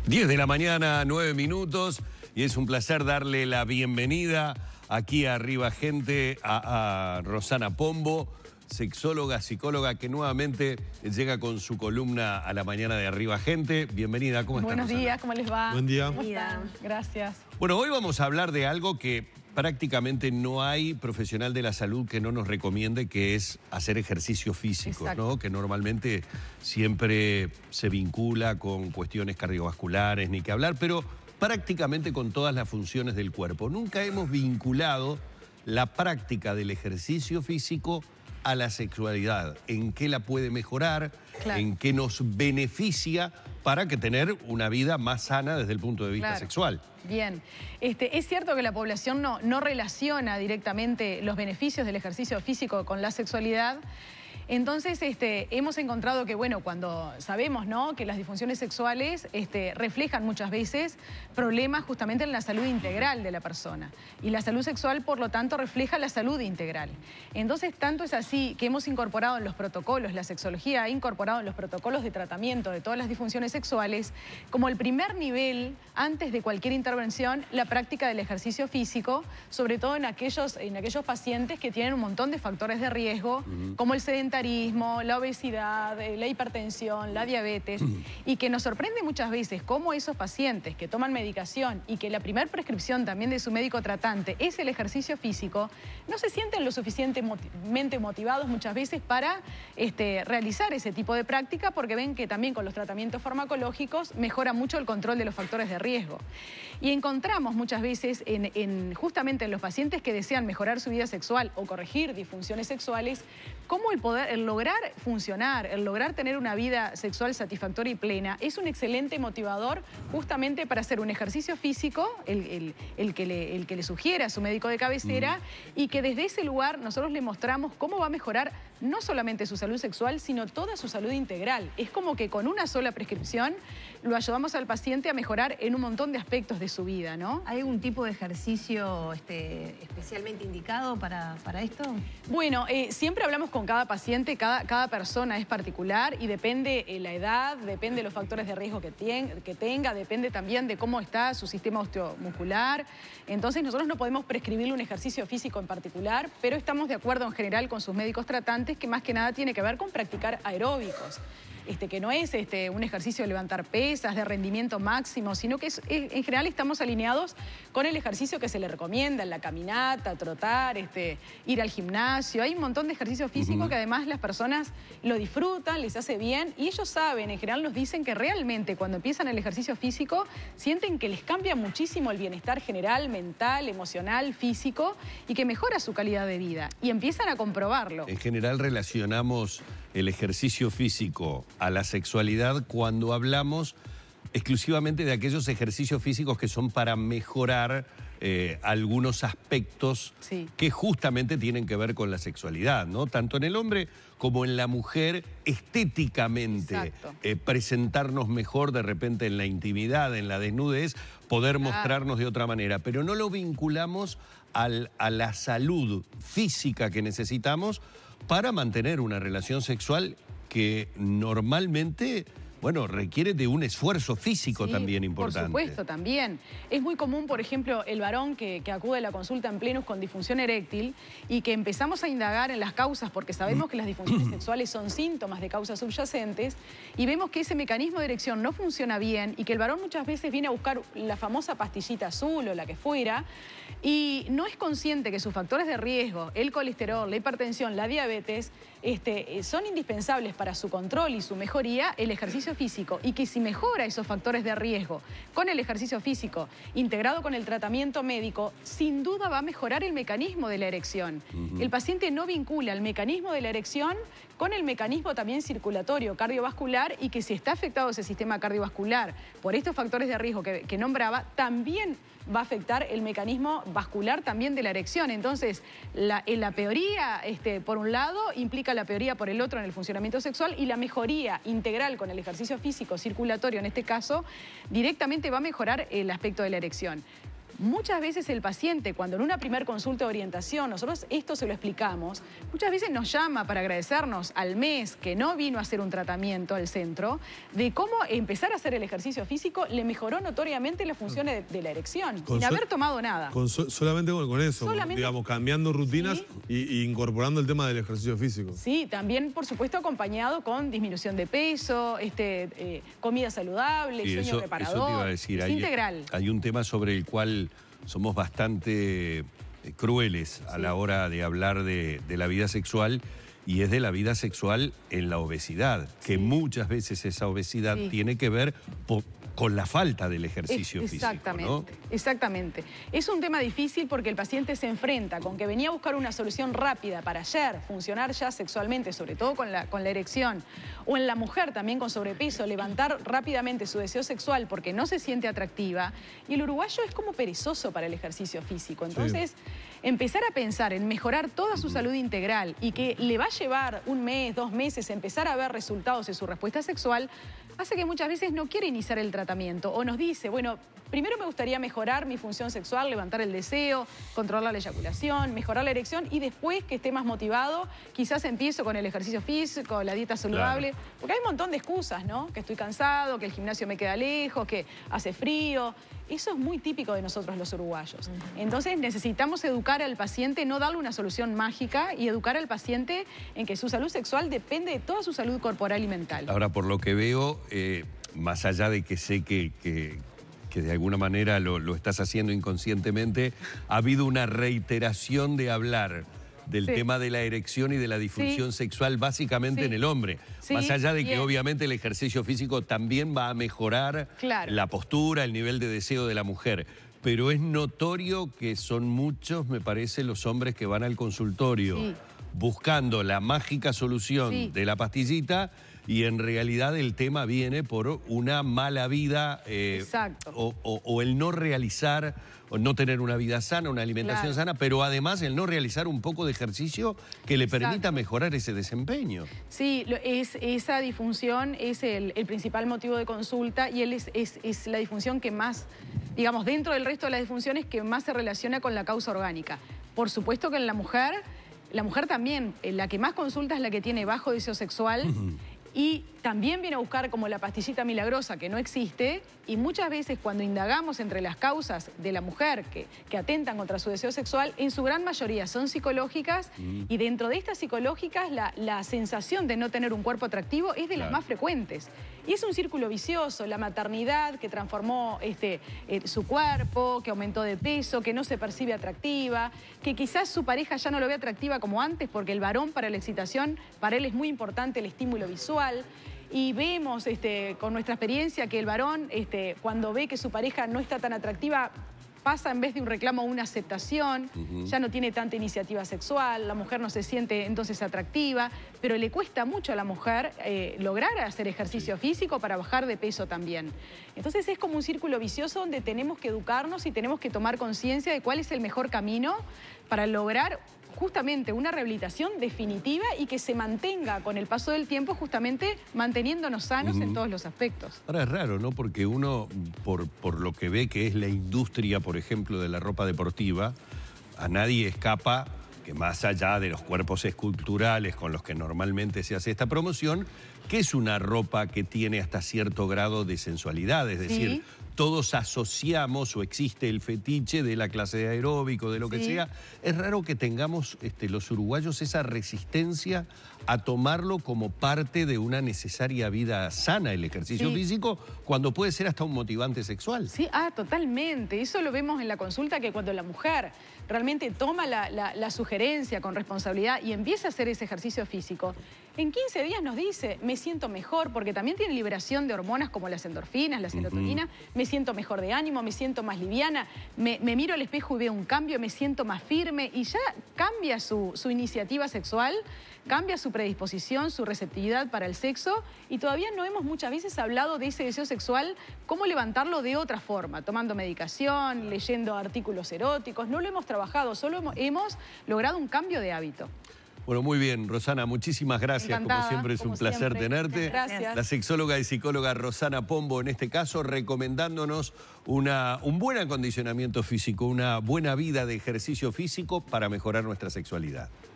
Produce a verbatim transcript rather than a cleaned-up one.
diez de la mañana, nueve minutos, y es un placer darle la bienvenida aquí a Arriba Gente a, a Rosana Pombo, sexóloga, psicóloga, que nuevamente llega con su columna a la mañana de Arriba Gente. Bienvenida, ¿cómo estás? Buenos días, ¿cómo les va? Buen día. ¿Cómo están? Gracias. Bueno, hoy vamos a hablar de algo que prácticamente no hay profesional de la salud que no nos recomiende, que es hacer ejercicio físico, ¿no? Que normalmente siempre se vincula con cuestiones cardiovasculares, ni que hablar, pero prácticamente con todas las funciones del cuerpo. Nunca hemos vinculado la práctica del ejercicio físico a la sexualidad, en qué la puede mejorar, claro, en qué nos beneficia para que tener una vida más sana desde el punto de vista, claro, sexual. Bien, este, es cierto que la población no, no relaciona directamente los beneficios del ejercicio físico con la sexualidad. Entonces, este, hemos encontrado que, bueno, cuando sabemos, ¿no?, que las disfunciones sexuales este, reflejan muchas veces problemas justamente en la salud integral de la persona. Y la salud sexual, por lo tanto, refleja la salud integral. Entonces, tanto es así que hemos incorporado en los protocolos, la sexología ha incorporado en los protocolos de tratamiento de todas las disfunciones sexuales, como el primer nivel, antes de cualquier intervención, la práctica del ejercicio físico, sobre todo en aquellos, en aquellos pacientes que tienen un montón de factores de riesgo, uh-huh, como el sedentarismo, la obesidad, la hipertensión, la diabetes, y que nos sorprende muchas veces cómo esos pacientes que toman medicación y que la primera prescripción también de su médico tratante es el ejercicio físico, no se sienten lo suficientemente motivados muchas veces para este, realizar ese tipo de práctica, porque ven que también con los tratamientos farmacológicos mejora mucho el control de los factores de riesgo. Y encontramos muchas veces en, en, justamente en los pacientes que desean mejorar su vida sexual o corregir disfunciones sexuales, cómo el poder el lograr funcionar, el lograr tener una vida sexual satisfactoria y plena es un excelente motivador justamente para hacer un ejercicio físico, el, el, el, que, le, el que le sugiere a su médico de cabecera, mm. y que desde ese lugar nosotros le mostramos cómo va a mejorar no solamente su salud sexual, sino toda su salud integral. Es como que con una sola prescripción lo ayudamos al paciente a mejorar en un montón de aspectos de su vida, ¿no? ¿Hay algún tipo de ejercicio este, especialmente indicado para, para esto? Bueno, eh, siempre hablamos con cada paciente, cada, cada persona es particular y depende eh, la edad, depende de los factores de riesgo que, tien, que tenga, depende también de cómo está su sistema osteomuscular. Entonces nosotros no podemos prescribirle un ejercicio físico en particular, pero estamos de acuerdo en general con sus médicos tratantes que más que nada tiene que ver con practicar aeróbicos. Este, que no es este, un ejercicio de levantar pesas, de rendimiento máximo, sino que es, es, en general estamos alineados con el ejercicio que se le recomienda, la caminata, trotar, este, ir al gimnasio. Hay un montón de ejercicios físicos uh-huh. que además las personas lo disfrutan, les hace bien, y ellos saben, en general nos dicen que realmente cuando empiezan el ejercicio físico sienten que les cambia muchísimo el bienestar general, mental, emocional, físico, y que mejora su calidad de vida. Y empiezan a comprobarlo. En general relacionamos el ejercicio físico a la sexualidad cuando hablamos exclusivamente de aquellos ejercicios físicos que son para mejorar eh, algunos aspectos sí. que justamente tienen que ver con la sexualidad, ¿no? Tanto en el hombre como en la mujer, estéticamente, eh, presentarnos mejor de repente en la intimidad, en la desnudez, poder claro. mostrarnos de otra manera, pero no lo vinculamos al, a la salud física que necesitamos para mantener una relación sexual que normalmente, bueno, requiere de un esfuerzo físico sí, también importante. Por supuesto, también. Es muy común, por ejemplo, el varón que, que acude a la consulta en plenus con disfunción eréctil y que empezamos a indagar en las causas porque sabemos que las disfunciones sexuales son síntomas de causas subyacentes y vemos que ese mecanismo de erección no funciona bien y que el varón muchas veces viene a buscar la famosa pastillita azul o la que fuera y no es consciente que sus factores de riesgo, el colesterol, la hipertensión, la diabetes, este, son indispensables para su control y su mejoría el ejercicio físico y que si mejora esos factores de riesgo con el ejercicio físico integrado con el tratamiento médico, sin duda va a mejorar el mecanismo de la erección. Uh-huh. El paciente no vincula el mecanismo de la erección con el mecanismo también circulatorio, cardiovascular, y que si está afectado ese sistema cardiovascular por estos factores de riesgo que, que nombraba, también va a afectar el mecanismo vascular también de la erección. Entonces, la, en la peoría, este, por un lado, implica la peoría por el otro en el funcionamiento sexual y la mejoría integral con el ejercicio físico circulatorio, en este caso, directamente va a mejorar el aspecto de la erección. muchas veces el paciente, cuando en una primer consulta de orientación, nosotros esto se lo explicamos, muchas veces nos llama para agradecernos al mes que no vino a hacer un tratamiento al centro, de cómo empezar a hacer el ejercicio físico le mejoró notoriamente las funciones de, de la erección, Con sin so haber tomado nada. Con so solamente con, con eso, Solamente, digamos, cambiando rutinas sí. y, y incorporando el tema del ejercicio físico. Sí, también, por supuesto, acompañado con disminución de peso, este, eh, comida saludable, Sí, sueño eso, reparador. eso te iba a decir. Es hay, integral. Hay un tema sobre el cual somos bastante eh, crueles a Sí. la hora de hablar de, de la vida sexual, y es de la vida sexual en la obesidad, que Sí. muchas veces esa obesidad Sí. tiene que ver po- con la falta del ejercicio Es- exactamente, físico, ¿no? Exactamente. Es un tema difícil porque el paciente se enfrenta con que venía a buscar una solución rápida para ayer funcionar ya sexualmente, sobre todo con la, con la erección, o en la mujer también con sobrepeso, levantar rápidamente su deseo sexual porque no se siente atractiva, y el uruguayo es como perezoso para el ejercicio físico. Entonces, sí. empezar a pensar en mejorar toda su salud integral y que le va a llevar un mes, dos meses empezar a ver resultados en su respuesta sexual, hace que muchas veces no quiere iniciar el tratamiento o nos dice, bueno, primero me gustaría mejorar mi función sexual, levantar el deseo, controlar la eyaculación, mejorar la erección, y después que esté más motivado, quizás empiezo con el ejercicio físico, la dieta saludable, claro. Porque hay un montón de excusas, ¿no? Que estoy cansado, que el gimnasio me queda lejos, que hace frío. Eso es muy típico de nosotros los uruguayos. Uh-huh. Entonces necesitamos educar al paciente, no darle una solución mágica, y educar al paciente en que su salud sexual depende de toda su salud corporal y mental. Ahora, por lo que veo, eh, más allá de que sé que, que, que de alguna manera lo, lo estás haciendo inconscientemente, ha habido una reiteración de hablar del sí. tema de la erección y de la disfunción sí. sexual básicamente sí. en el hombre. Sí, más allá de bien. que obviamente el ejercicio físico también va a mejorar claro. la postura, el nivel de deseo de la mujer. Pero es notorio que son muchos, me parece, los hombres que van al consultorio sí. buscando la mágica solución sí. de la pastillita, y en realidad el tema viene por una mala vida eh, o, o, o el no realizar, o no tener una vida sana, una alimentación claro. sana, pero además el no realizar un poco de ejercicio que le Exacto. permita mejorar ese desempeño. Sí, es, esa disfunción es el, el principal motivo de consulta, y él es, es, es la disfunción que más, digamos, dentro del resto de las disfunciones, que más se relaciona con la causa orgánica. Por supuesto que en la mujer, la mujer también, la que más consulta es la que tiene bajo deseo sexual, uh-huh. y también viene a buscar como la pastillita milagrosa, que no existe, y muchas veces cuando indagamos entre las causas de la mujer que, que atentan contra su deseo sexual, en su gran mayoría son psicológicas, mm. y dentro de estas psicológicas la, la sensación de no tener un cuerpo atractivo es de claro. las más frecuentes. Y es un círculo vicioso, la maternidad que transformó este, eh, su cuerpo, que aumentó de peso, que no se percibe atractiva, que quizás su pareja ya no lo ve atractiva como antes, porque el varón para la excitación, para él es muy importante el estímulo visual. Y vemos este, con nuestra experiencia que el varón, este, cuando ve que su pareja no está tan atractiva, pasa en vez de un reclamo a una aceptación, uh-huh. ya no tiene tanta iniciativa sexual, la mujer no se siente entonces atractiva, pero le cuesta mucho a la mujer eh, lograr hacer ejercicio sí. físico para bajar de peso también. Entonces es como un círculo vicioso donde tenemos que educarnos y tenemos que tomar conciencia de cuál es el mejor camino para lograr justamente una rehabilitación definitiva y que se mantenga con el paso del tiempo, justamente manteniéndonos sanos uh-huh. en todos los aspectos. Ahora es raro, ¿no? Porque uno, por, por lo que ve que es la industria, por ejemplo, de la ropa deportiva, a nadie escapa que más allá de los cuerpos esculturales con los que normalmente se hace esta promoción, que es una ropa que tiene hasta cierto grado de sensualidad, es decir, ¿sí? todos asociamos o existe el fetiche de la clase de aeróbico, de lo que sí. sea. Es raro que tengamos este, los uruguayos esa resistencia a tomarlo como parte de una necesaria vida sana, el ejercicio sí. físico, cuando puede ser hasta un motivante sexual. Sí, ah, totalmente. Eso lo vemos en la consulta, que cuando la mujer realmente toma la, la, la sugerencia con responsabilidad y empieza a hacer ese ejercicio físico, en quince días nos dice, me siento mejor, porque también tiene liberación de hormonas como las endorfinas, la serotonina, uh-huh. me siento mejor de ánimo, me siento más liviana, me, me miro al espejo y veo un cambio, me siento más firme, y ya cambia su, su iniciativa sexual, cambia su predisposición, su receptividad para el sexo, y todavía no hemos muchas veces hablado de ese deseo sexual, cómo levantarlo de otra forma, tomando medicación, leyendo artículos eróticos. No lo hemos trabajado, solo hemos, hemos logrado un cambio de hábito. Bueno, muy bien, Rosana, muchísimas gracias. Encantada, como siempre es como un placer siempre. tenerte. Gracias. La sexóloga y psicóloga Rosana Pombo, en este caso, recomendándonos una, un buen acondicionamiento físico, una buena vida de ejercicio físico para mejorar nuestra sexualidad.